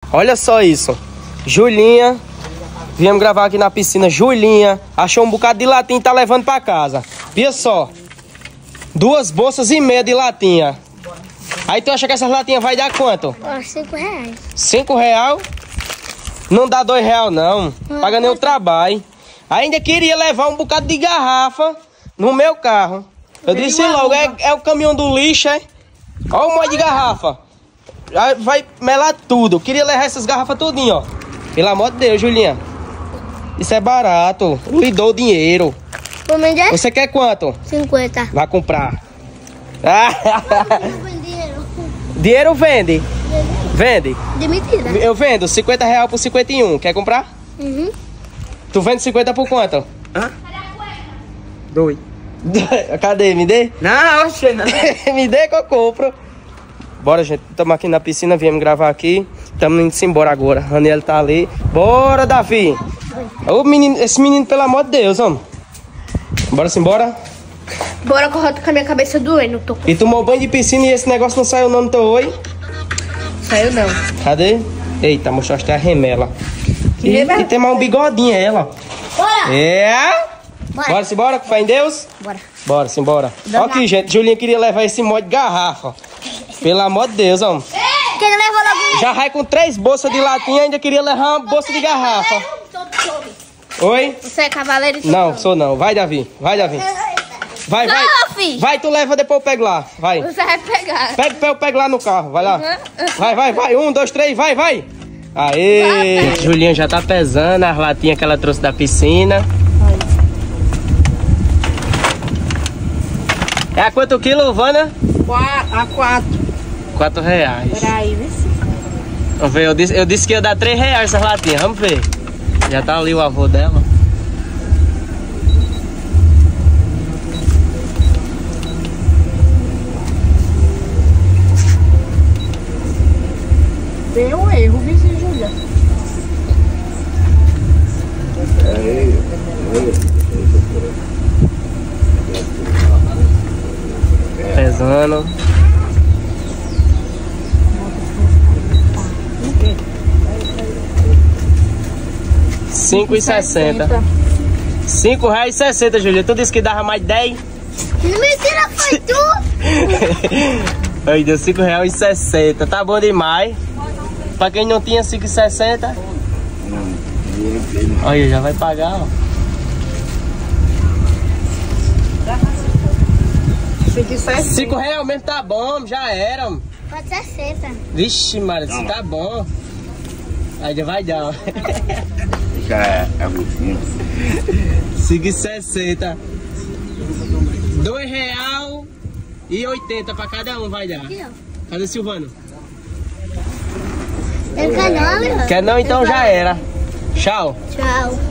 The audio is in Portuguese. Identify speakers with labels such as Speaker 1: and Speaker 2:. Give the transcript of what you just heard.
Speaker 1: Olha só isso. Julinha, viemos gravar aqui na piscina. Julinha achou um bocado de latinha e tá levando pra casa. Via só. 2,5 bolsas de latinha. Aí tu acha que essas latinhas vai dar quanto?
Speaker 2: R$5.
Speaker 1: R$5? Não dá R$2 não. Paga nem o trabalho. Ainda queria levar um bocado de garrafa no meu carro. Eu disse logo, é o caminhão do lixo, é? Olha o monte de garrafa. Vai melar tudo. Eu queria levar essas garrafas tudinho, ó. Pelo amor de Deus, Julinha. Isso é barato. Eu lhe dou o dinheiro. Você quer quanto?
Speaker 2: 50.
Speaker 1: Vai comprar. Dinheiro vende? Vende?
Speaker 2: De mentira.
Speaker 1: Eu vendo R$50 por 51. Quer comprar?
Speaker 2: Uhum.
Speaker 1: Tu vende 50 por quanto?
Speaker 3: Hã? 2.
Speaker 1: Cadê? Me dê?
Speaker 3: Não, oxe, não.
Speaker 1: Me dê que eu compro. Bora, gente. Estamos aqui na piscina. Viemos gravar aqui. Estamos indo embora agora. A Aniele tá ali. Bora, Davi. Ô, menino, esse menino, pelo amor de Deus, homem. Bora embora.
Speaker 2: Bora que eu roto com a minha cabeça doendo. Tô com...
Speaker 1: E tomou banho de piscina e esse negócio não saiu não no teu oi?
Speaker 2: Saiu não.
Speaker 1: Cadê? Eita, mostrou até a remela. E tem mais um bigodinho ela.
Speaker 2: Bora!
Speaker 1: É?
Speaker 2: Bora.
Speaker 1: Bora, com fé em Deus?
Speaker 2: Bora.
Speaker 1: Bora, simbora. Olha aqui, gente. Julinha queria levar esse monte de garrafa. Pelo amor de Deus, homem.
Speaker 2: Quem levou logo?
Speaker 1: Já vai com 3 bolsas de latinha, ainda queria levar uma bolsa de garrafa. Oi?
Speaker 2: Você é cavaleiro?
Speaker 1: Não, sou não. Vai, Davi. Vai, Davi. Vai, vai.
Speaker 2: Não, filho.
Speaker 1: Vai, tu leva, depois eu pego lá. Vai.
Speaker 2: Você vai pegar.
Speaker 1: Pega, eu pego lá no carro. Vai lá. Vai. 1, 2, 3, vai. Aê. Julinha já tá pesando as latinhas que ela trouxe da piscina. É a quanto quilo, Vana?
Speaker 3: A 4.
Speaker 1: R$4.
Speaker 2: Peraí, vê se...
Speaker 1: Vamos ver, eu disse que ia dar R$3 essas latinhas. Vamos ver. Já tá ali o avô dela.
Speaker 3: Deu um erro, viu, Júlia?
Speaker 1: Pesando. R$5,60. R$5,60, Julia. Tu disse que dava mais 10?
Speaker 2: Mentira, foi tu!
Speaker 1: Aí deu R$5,60. Tá bom demais. Pra quem não tinha R$5,60. Olha, já vai pagar, ó. R$5 mesmo tá bom, já era.
Speaker 2: Pode ser 60.
Speaker 1: Vixe, Maria, isso tá bom. Aí já vai dar, ó.
Speaker 4: Já é agostinho.
Speaker 1: R$5,60. R$2,80 pra cada um vai dar. Cadê o Silvano?
Speaker 2: Tem canal,
Speaker 1: Quer não? Então já era. Tchau.
Speaker 2: Tchau.